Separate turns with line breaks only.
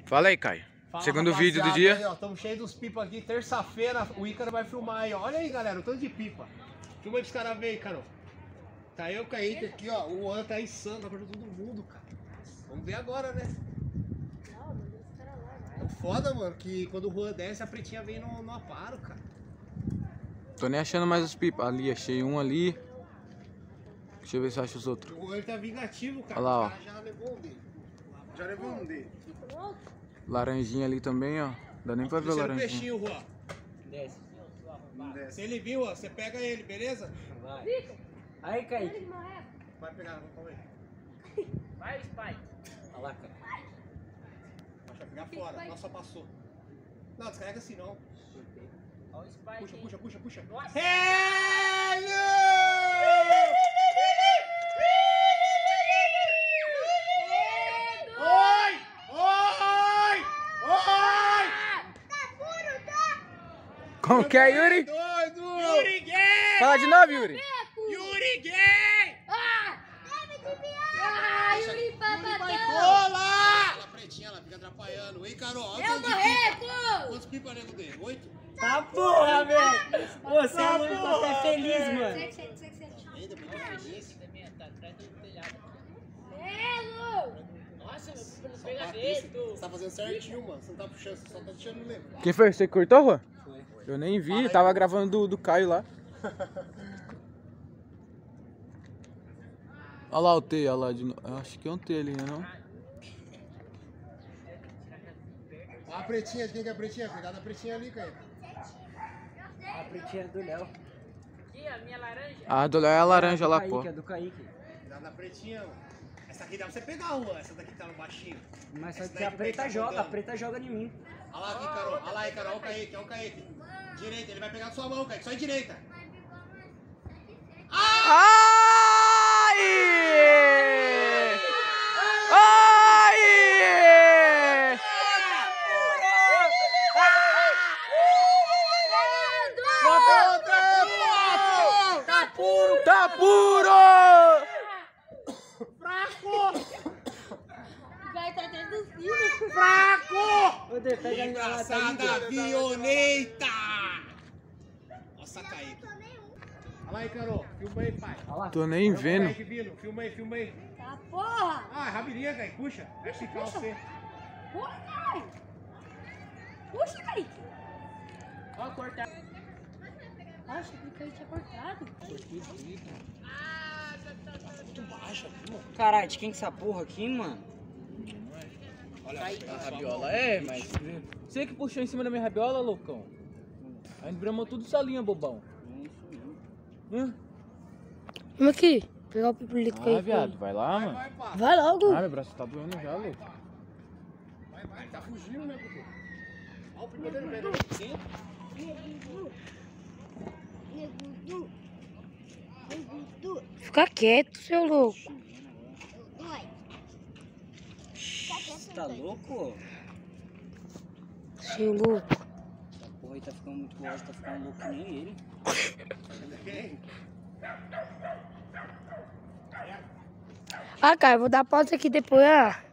Fala aí, Caio.
Fala,
Segundo vídeo do dia.
Estamos cheios dos pipas aqui. Terça-feira o Ícaro vai filmar aí, ó. Olha aí, galera, o tanto de pipa. Filma aí pros caras verem, Ícaro. Tá eu, Kaique aqui, ó. O Juan tá insano, tá perdendo todo mundo, cara. Vamos ver agora, né? É o foda, mano, que quando o Juan desce, a pretinha vem no aparo, cara.
Tô nem achando mais os pipas. Ali, achei um ali. Deixa eu ver se eu acho os outros.
O Juan tá vingativo, cara.
Olha lá, ó.
O cara já levou um dele. Já levou um dele.
Laranjinha ali também, ó. Dá nem pra ver o laranjinha.
Peixinho, Juan.
Desce.
Se ele viu, ó, você pega ele, beleza?
Vai. Aí, Kaique.
Vai pegar, vamos ver.
Vai, Spike. Olha lá, cara.
Vai pegar fora, nossa, só passou. Não, descarrega assim não.
Olha o Spike.
Puxa.
Nossa.
Como que é, Yuri?
Doido! Yuri gay!
Fala de novo, Yuri.
Yuri gay!
Yuri Papadão!
Cola! Ela pretinha, ela fica atrapalhando. Ei, Carol,
Eu morreco!
quantos pipa nego dele? 8?
Tá porra, velho. Você é muito até feliz, mano.
7.
Ainda bem feliz.
Tá atrás do telhado.
Elo!
Nossa, meu filho pega dentro.
Você tá fazendo certinho, mano. Você não tá puxando, você só tá deixando levar.
Quem foi? Você que cortou, Juan?
Foi.
Eu nem vi, tava gravando do Caio lá. Olha lá o T, olha lá de novo. Acho que é um T ali, né não?
A pretinha, de quem que é a pretinha? Cuidado da pretinha ali, Caio.
A pretinha é do Léo. Aqui, a minha laranja.
Ah, do Léo é a laranja lá, pô.
É do Kaique.
Cuidado da pretinha, mano. Essa aqui dá pra você pegar, Juan. Essa daqui tá no baixinho.
Mas só
Essa
que
daí
a
que
preta
tá
joga,
jogando.
em mim.
Olha lá aqui, Carol. Olha lá aí, Carol. Olha o Kaique, olha o Kaique. Direita, ele vai pegar na sua mão, Kaique. Só em direita.
Ai! Ai!
Tá puro!
Tá puro!
Vai estar atrás dos filhos!
Fraco!
Ô, Dê, pega a minha
Engraçada vioneta! Nossa, Kaique. Olha lá aí, Carol. Filma aí, pai.
Olha lá.
Tô nem
Olha o
vendo.
Kaique vindo. Filma aí.
Tá porra!
Ah, rabirinha, Kaique. Puxa. Vai ficar você.
Puxa, Kaique! Puxa, Kaique!
Ó, cortar.
Acho que o Kaique tinha cortado.
Muito baixo aqui, mano.
Caralho, de quem que essa porra aqui, mano?
Olha
A rabiola é, mas... Você que puxou em cima da minha rabiola, loucão. A gente bramou tudo salinha, bobão.
É isso mesmo.
Hã?
Vamos aqui, pegar o pipulito
Ah, viado, vai lá, mano.
Vai.
Vai logo!
Ah, meu braço tá doendo já, louco.
Vai. Tá fugindo, né, Dudu? Olha o primeiro dele, velho. Sim.
Fica quieto, seu louco.
Você tá louco?
Seu louco.
Essa porra aí tá ficando muito gostosa, tá ficando louco que nem ele.
Ah, cara, eu vou dar pausa aqui depois, ah.